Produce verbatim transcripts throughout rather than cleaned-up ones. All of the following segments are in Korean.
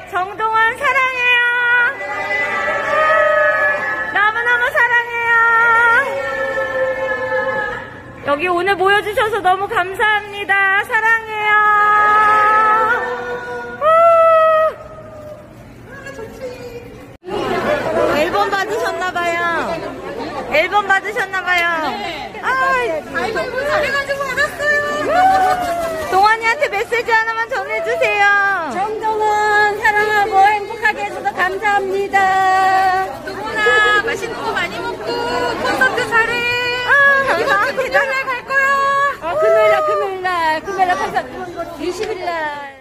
정동원 사랑해요. 너무너무 사랑해요. 여기 오늘 모여주셔서 너무 감사합니다. 사랑해요. 앨범 받으셨나봐요. 앨범 받으셨나봐요. 네. 아, 가위바위보 잘해가지고 받았어요. 동환이한테 메시지 하나만 전해주세요. 정동원 사랑하고 행복하게 해줘서 감사합니다. 동원아 맛있는 거 많이 먹고 콘서트 잘해. 아, 감사합니다. 금요일날 갈 거야. 아, 금요일날, 금요일날, 금요일날 콘서트 이십일날.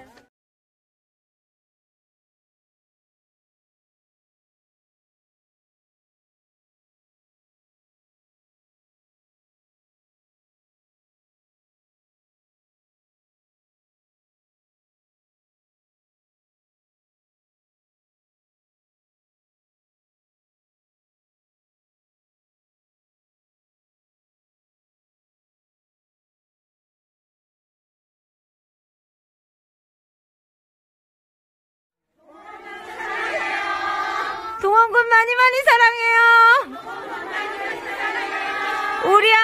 동원군 많이 많이 사랑해요. 우리